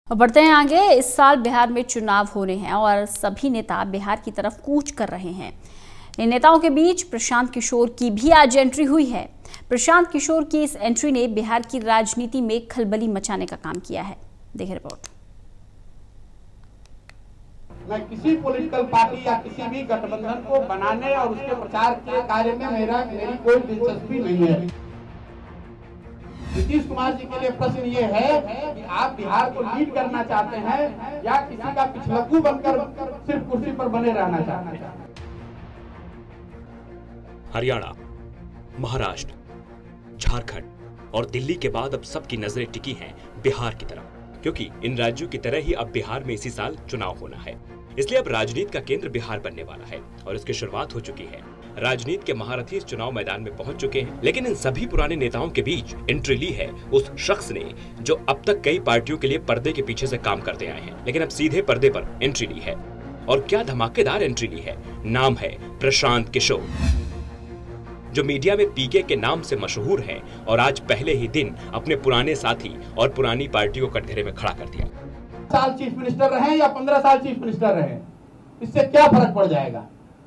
बढ़ते हैं आगे। इस साल बिहार में चुनाव होने हैं और सभी नेता बिहार की तरफ कूच कर रहे हैं। इन नेताओं के बीच प्रशांत किशोर की भी आज एंट्री हुई है। प्रशांत किशोर की इस एंट्री ने बिहार की राजनीति में खलबली मचाने का काम किया है। देखिए रिपोर्ट। मैं किसी पॉलिटिकल पार्टी या किसी भी गठबंधन को बनाने और उसके प्रचार के कार्य में मेरी कोई दिलचस्पी नहीं है। नीतीश कुमार जी के लिए प्रश्न ये है कि आप बिहार को लीड करना चाहते हैं या किसी का पिछलग्गू बनकर सिर्फ कुर्सी पर बने रहना चाहते हैं। हरियाणा, महाराष्ट्र, झारखंड और दिल्ली के बाद अब सबकी नजरें टिकी हैं बिहार की तरफ, क्योंकि इन राज्यों की तरह ही अब बिहार में इसी साल चुनाव होना है। इसलिए अब राजनीति का केंद्र बिहार बनने वाला है और इसकी शुरुआत हो चुकी है। राजनीति के महारथी इस चुनाव मैदान में पहुंच चुके हैं, लेकिन इन सभी पुराने नेताओं के बीच एंट्री ली है उस शख्स ने जो अब तक कई पार्टियों के लिए पर्दे के पीछे से काम करते आए हैं, लेकिन अब सीधे पर्दे पर एंट्री ली है। और क्या धमाकेदार एंट्री ली है। नाम है प्रशांत किशोर, जो मीडिया में पीके के नाम से मशहूर है और आज पहले ही दिन अपने पुराने साथी और पुरानी पार्टी को कटघरे में खड़ा कर दिया। साल चीफ मिनिस्टर रहे या 15 साल चीफ मिनिस्टर रहे, इससे क्या फर्क पड़ जाएगा।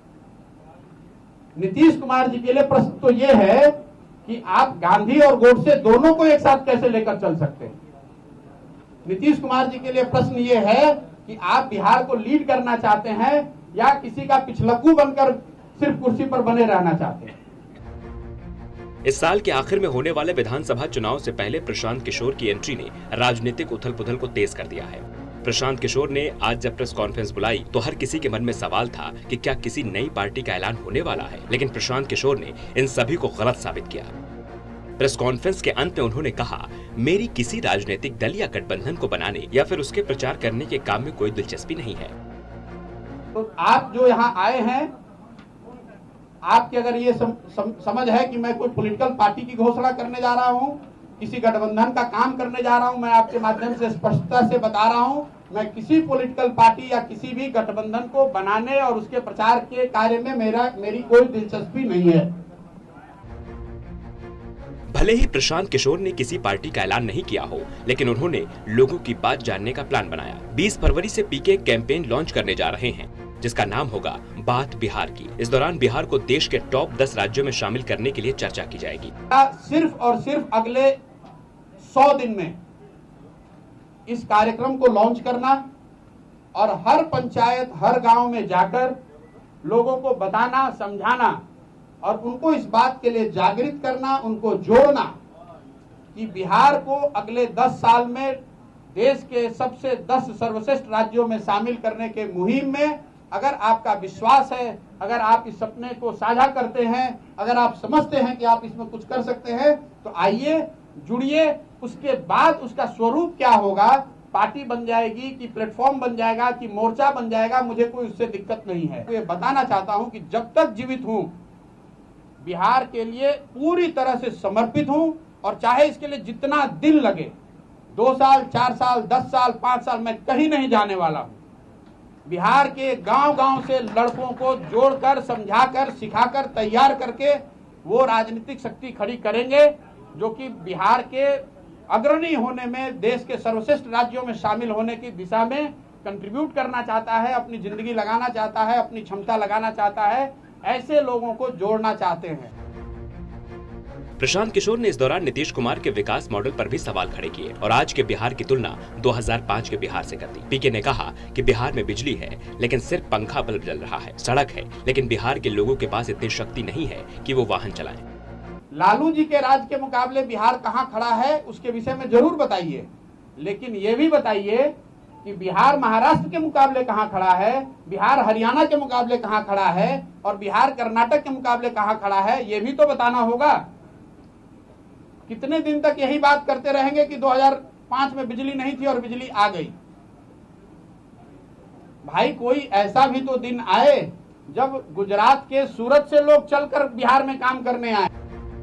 नीतीश कुमार जी के लिए प्रश्न तो ये है कि आप गांधी और गोडसे दोनों को एक साथ कैसे लेकर चल सकते हैं। नीतीश कुमार जी के लिए प्रश्न ये है कि आप बिहार को लीड करना चाहते हैं या किसी का पिछलग्गू बनकर सिर्फ कुर्सी पर बने रहना चाहते हैं। इस साल के आखिर में होने वाले विधानसभा चुनाव से पहले प्रशांत किशोर की एंट्री ने राजनीतिक उथल पुथल को तेज कर दिया है। प्रशांत किशोर ने आज जब प्रेस कॉन्फ्रेंस बुलाई तो हर किसी के मन में सवाल था कि क्या किसी नई पार्टी का ऐलान होने वाला है, लेकिन प्रशांत किशोर ने इन सभी को गलत साबित किया। प्रेस कॉन्फ्रेंस के अंत में उन्होंने कहा, मेरी किसी राजनीतिक दल या गठबंधन को बनाने या फिर उसके प्रचार करने के काम में कोई दिलचस्पी नहीं है। तो आप जो यहाँ आए हैं, आपकी अगर ये समझ है कि मैं कोई पॉलिटिकल पार्टी की घोषणा करने जा रहा हूं, किसी गठबंधन का काम करने जा रहा हूं, मैं आपके माध्यम से स्पष्टता से बता रहा हूं, मैं किसी पॉलिटिकल पार्टी या किसी भी गठबंधन को बनाने और उसके प्रचार के कार्य में मेरी कोई दिलचस्पी नहीं है। भले ही प्रशांत किशोर ने किसी पार्टी का ऐलान नहीं किया हो, लेकिन उन्होंने लोगों की बात जानने का प्लान बनाया। 20 फरवरी से पीके कैंपेन लॉन्च करने जा रहे हैं, जिसका नाम होगा बात बिहार की। इस दौरान बिहार को देश के टॉप 10 राज्यों में शामिल करने के लिए चर्चा की जाएगी। सिर्फ और सिर्फ अगले 100 दिन में इस कार्यक्रम को लॉन्च करना और हर पंचायत, हर गांव में जाकर लोगों को बताना, समझाना और उनको इस बात के लिए जागृत करना, उनको जोड़ना कि बिहार को अगले 10 साल में देश के सबसे 10 सर्वश्रेष्ठ राज्यों में शामिल करने के मुहिम में अगर आपका विश्वास है, अगर आप इस सपने को साझा करते हैं, अगर आप समझते हैं कि आप इसमें कुछ कर सकते हैं, तो आइए जुड़िए। उसके बाद उसका स्वरूप क्या होगा, पार्टी बन जाएगी कि प्लेटफॉर्म बन जाएगा कि मोर्चा बन जाएगा, मुझे कोई उससे दिक्कत नहीं है। तो ये बताना चाहता हूं कि जब तक जीवित हूं बिहार के लिए पूरी तरह से समर्पित हूं और चाहे इसके लिए जितना दिन लगे, 2 साल, 4 साल, 10 साल, 5 साल, मैं कहीं नहीं जाने वाला हूं। बिहार के गांव-गांव से लड़कों को जोड़कर, समझाकर, सिखाकर, तैयार करके वो राजनीतिक शक्ति खड़ी करेंगे जो कि बिहार के अग्रणी होने में, देश के सर्वश्रेष्ठ राज्यों में शामिल होने की दिशा में कंट्रीब्यूट करना चाहता है, अपनी जिंदगी लगाना चाहता है, अपनी क्षमता लगाना चाहता है, ऐसे लोगों को जोड़ना चाहते हैं। प्रशांत किशोर ने इस दौरान नीतीश कुमार के विकास मॉडल पर भी सवाल खड़े किए और आज के बिहार की तुलना 2005 के बिहार से कर दी। पीके ने कहा कि बिहार में बिजली है लेकिन सिर्फ पंखा बल्ब जल रहा है, सड़क है लेकिन बिहार के लोगों के पास इतनी शक्ति नहीं है कि वो वाहन चलाएं। लालू जी के राज के मुकाबले बिहार कहाँ खड़ा है उसके विषय में जरूर बताइए, लेकिन ये भी बताइए कि बिहार महाराष्ट्र के मुकाबले कहाँ खड़ा है, बिहार हरियाणा के मुकाबले कहाँ खड़ा है और बिहार कर्नाटक के मुकाबले कहाँ खड़ा है, ये भी तो बताना होगा। कितने दिन तक यही बात करते रहेंगे कि 2005 में बिजली नहीं थी और बिजली आ गई। भाई कोई ऐसा भी तो दिन आए जब गुजरात के सूरत से लोग चलकर बिहार में काम करने आए।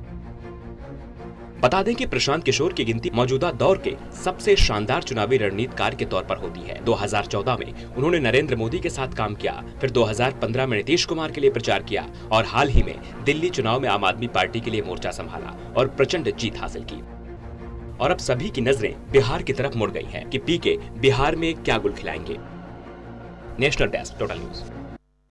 बता दें कि प्रशांत किशोर की गिनती मौजूदा दौर के सबसे शानदार चुनावी रणनीतिकार के तौर पर होती है। 2014 में उन्होंने नरेंद्र मोदी के साथ काम किया, फिर 2015 में नीतीश कुमार के लिए प्रचार किया और हाल ही में दिल्ली चुनाव में आम आदमी पार्टी के लिए मोर्चा संभाला और प्रचंड जीत हासिल की। और अब सभी की नजरें बिहार की तरफ मुड़ गई हैं कि पीके बिहार में क्या गुल खिलाएंगे। National desk, total news.